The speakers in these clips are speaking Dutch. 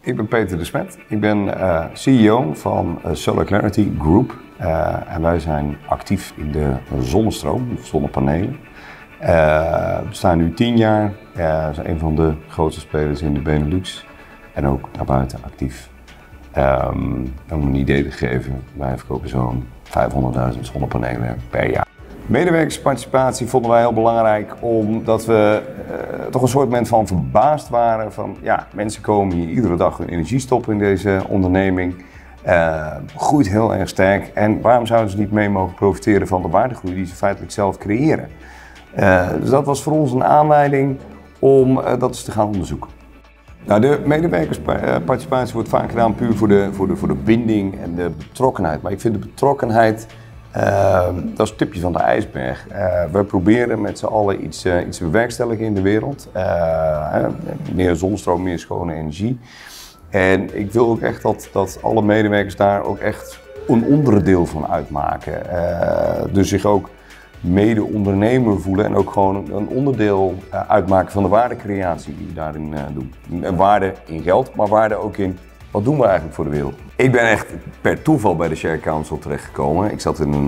Ik ben Peter de Smet. Ik ben CEO van Solar Clarity Group. En wij zijn actief in de zonnestroom, zonnepanelen. We bestaan nu 10 jaar. We zijn een van de grootste spelers in de Benelux. En ook daarbuiten actief. Om een idee te geven, wij verkopen zo'n 500.000 zonnepanelen per jaar. Medewerkersparticipatie vonden wij heel belangrijk omdat we toch een soort van verbaasd waren van ja, mensen komen hier iedere dag hun energie stoppen in deze onderneming. Groeit heel erg sterk en waarom zouden ze niet mee mogen profiteren van de waardegroei die ze feitelijk zelf creëren. Dus dat was voor ons een aanleiding om dat eens te gaan onderzoeken. Nou, de medewerkersparticipatie wordt vaak gedaan puur voor de binding en de betrokkenheid. Maar ik vind de betrokkenheid, dat is het tipje van de ijsberg. We proberen met z'n allen iets te bewerkstelligen in de wereld. Meer zonnestroom, meer schone energie. En ik wil ook echt dat alle medewerkers daar ook echt een onderdeel van uitmaken. Dus zich ook mede-ondernemer voelen en ook gewoon een onderdeel uitmaken van de waardecreatie die we daarin doen. En waarde in geld, maar waarde ook in wat doen we eigenlijk voor de wereld. Ik ben echt per toeval bij de Share Council terechtgekomen. Ik zat in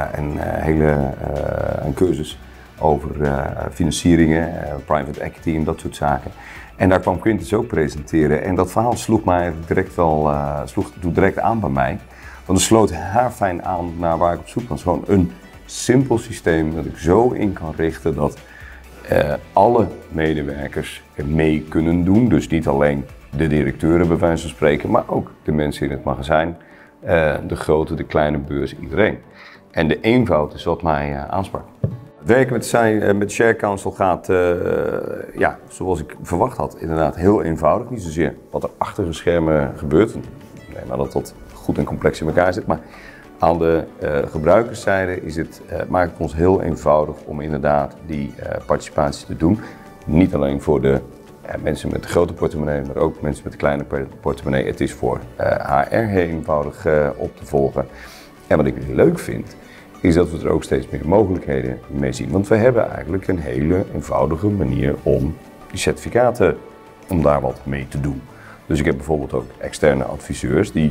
een cursus over financieringen, private equity en dat soort zaken. En daar kwam Quintus ook presenteren en dat verhaal sloeg mij direct aan bij mij. Want het sloot haarfijn aan naar waar ik op zoek was. Gewoon een simpel systeem dat ik zo in kan richten dat alle medewerkers mee kunnen doen. Dus niet alleen de directeuren bij wijze van spreken, maar ook de mensen in het magazijn, de grote, de kleine beurs, iedereen. En de eenvoud is wat mij aansprak. Het werken met Share Council gaat, zoals ik verwacht had, inderdaad heel eenvoudig. Niet zozeer wat er achter de schermen gebeurt, nee, maar dat goed en complex in elkaar zit. Maar aan de gebruikerszijde maakt het ons heel eenvoudig om inderdaad die participatie te doen. Niet alleen voor de mensen met de grote portemonnee, maar ook mensen met de kleine portemonnee. Het is voor HR heel eenvoudig op te volgen. En wat ik leuk vind, is dat we er ook steeds meer mogelijkheden mee zien. Want we hebben eigenlijk een hele eenvoudige manier om die certificaten, om daar wat mee te doen. Dus ik heb bijvoorbeeld ook externe adviseurs die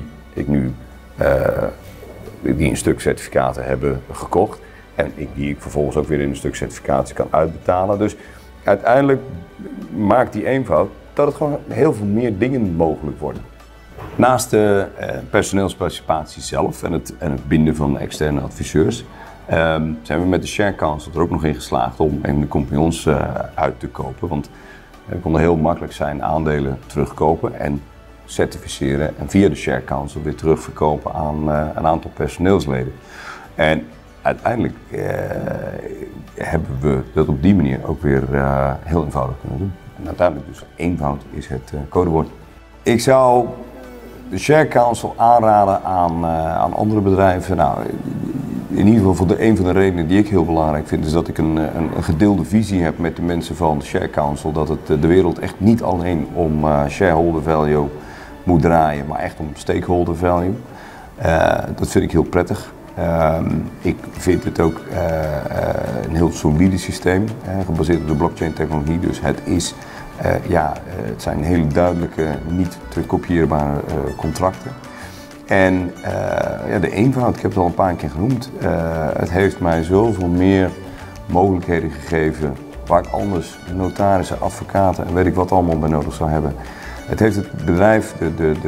een stuk certificaten hebben gekocht. En die ik vervolgens ook weer in een stuk certificaten kan uitbetalen. Dus uiteindelijk maakt die eenvoud dat het gewoon heel veel meer dingen mogelijk worden. Naast de personeelsparticipatie zelf en het binden van externe adviseurs, zijn we met de Share Council er ook nog in geslaagd om een van de compagnons uit te kopen. Want we konden heel makkelijk zijn aandelen terugkopen en certificeren en via de Share Council weer terugverkopen aan een aantal personeelsleden. En uiteindelijk hebben we dat op die manier ook weer heel eenvoudig kunnen doen. En uiteindelijk dus eenvoud is het codewoord. Ik zou de Share Council aanraden aan andere bedrijven. Nou, in ieder geval een van de redenen die ik heel belangrijk vind is dat ik een gedeelde visie heb met de mensen van de Share Council. Dat het de wereld echt niet alleen om shareholder value moet draaien, maar echt om stakeholder value. Dat vind ik heel prettig. Ik vind het ook een heel solide systeem, gebaseerd op de blockchain technologie. Dus het zijn hele duidelijke, niet te kopieerbare contracten. En de eenvoud, ik heb het al een paar keer genoemd, het heeft mij zoveel meer mogelijkheden gegeven waar ik anders notarissen, advocaten en weet ik wat allemaal bij nodig zou hebben. Het heeft het bedrijf,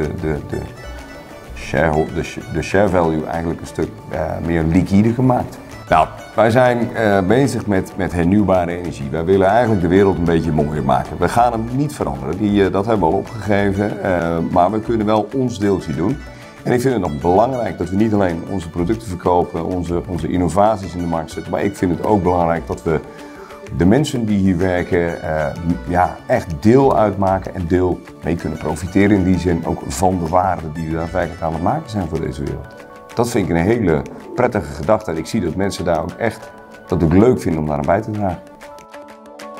de share value eigenlijk een stuk meer liquide gemaakt. Nou, wij zijn bezig met hernieuwbare energie. Wij willen eigenlijk de wereld een beetje mooier maken. We gaan hem niet veranderen, dat hebben we al opgegeven, maar we kunnen wel ons deeltje doen. En ik vind het nog belangrijk dat we niet alleen onze producten verkopen, onze innovaties in de markt zetten, maar ik vind het ook belangrijk dat we de mensen die hier werken echt deel uitmaken en deel mee kunnen profiteren in die zin ook van de waarde die we daadwerkelijk aan het maken zijn voor deze wereld. Dat vind ik een hele prettige gedachte en ik zie dat mensen daar ook echt dat ook leuk vinden om daar aan bij te dragen.